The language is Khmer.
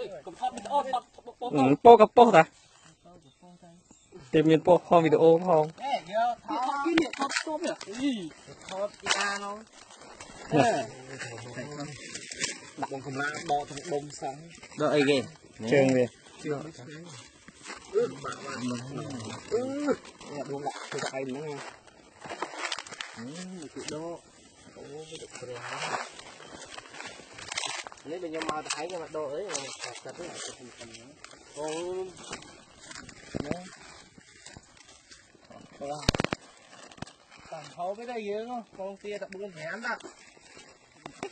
កំថតវីដេអូថតពោកពោតាតែមានពោផងវីដេអូផងអេយកថតពីនេះថតស្ទប់នេះថតពីអានោះដាក់បងកំឡាដកទាំងដុំសោះដល់អីគេជើងវាជើងនេះស្ងាយបាក់នេះដួងដាក់ទៅឯហ្នឹងគឺដកអូវាទៅព្រោះនេះបើខ្ញុំមកទៅឯងខ្ញុំមកដកអីកាត់ទៅអូណាតាមហៅទៅយើងបងទាតែ4 5ដាក់